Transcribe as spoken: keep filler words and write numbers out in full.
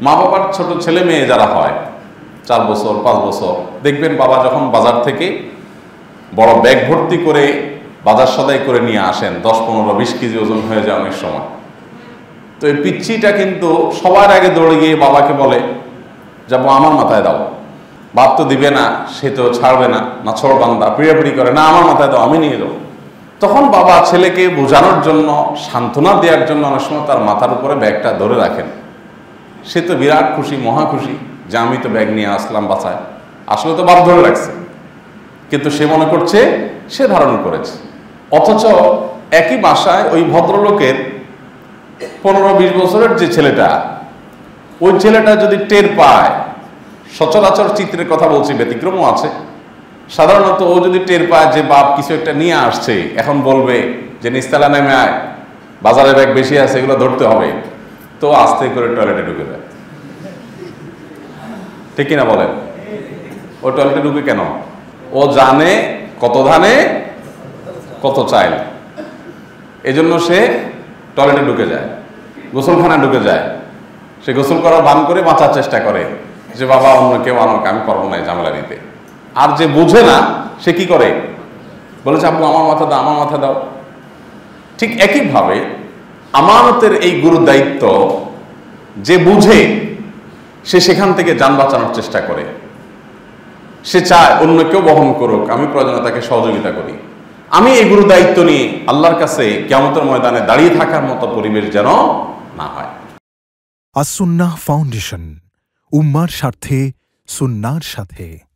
মা বাবার ছোট ছেলে মেয়ে যারা হয় চার বছর পাঁচ বছর, দেখবেন বাবা যখন বাজার থেকে বড় ব্যাগ ভর্তি করে বাজার সদাই করে নিয়ে আসেন, দশ পনেরো বিশ কেজি ওজন হয়ে যায় অনেক সময়। তো এই পিচ্ছিটা কিন্তু সবার আগে দৌড়ে গিয়ে বাবাকে বলে, যাবো আমার মাথায় দাও। বাপ তো দিবে না, সে তো ছাড়বে না, না ছোড় বান্দা পিড়াপিড়ি করে, না আমার মাথায় দাও, আমি নিয়ে যাবো। তখন বাবা ছেলেকে বোঝানোর জন্য, সান্ত্বনা দেওয়ার জন্য অনেক সময় তার মাথার উপরে ব্যাগটা ধরে রাখেন। সে তো বিরাট খুশি, মহা খুশি যে আমি তো ব্যাগ নিয়ে আসলাম বাসায়। আসলে তো বাপ ধরে রাখছে, কিন্তু সে মনে করছে সে ধারণ করেছে। অথচ একই বাসায় ওই ভদ্রলোকের পনেরো বিশ বছরের যে ছেলেটা, ওই ছেলেটা যদি টের পায়, সচরাচর চিত্রের কথা বলছি, ব্যতিক্রমও আছে, সাধারণত ও যদি টের পায় যে বাপ কিছু একটা নিয়ে আসছে, এখন বলবে যে নিস্তালা নেমে আয়, বাজারে ব্যাগ বেশি আছে, এগুলো ধরতে হবে, তো আস্তে করে টয়লেটে ঢুকে যায়। ঠিক কিনা বলেন? ও টয়লেটে ঢুকে কেন? ও জানে কত ধানে কত চাইল, এজন্য সে টয়লেটে ঢুকে যায়, গোসলখানা ঢুকে যায়। সে গোসল করার বান করে বাঁচার চেষ্টা করে যে বাবা অন্য কেউ আনুক, আমি পারবো না এই ঝামেলা দিতে। আর যে বুঝে না সে কি করে? বলেছে আব্বু আমার মাথা দাও, আমার মাথা দাও। ঠিক একইভাবে আমানতের এই গুরু দায়িত্ব যে বুঝে, সে সেখান থেকে যান বাঁচানোর চেষ্টা করে। সে চায় অন্য কেউ বহন করুক, আমি প্রয়োজনে তাকে সহযোগিতা করি। আমি এই গুরু দায়িত্ব নিয়ে আল্লাহর কাছে কিয়ামতের ময়দানে দাঁড়িয়ে থাকার মতো পরিবেশ যেন না হয়। আস সুন্নাহ ফাউন্ডেশন, উম্মার স্বার্থে সুন্নাহর সাথে।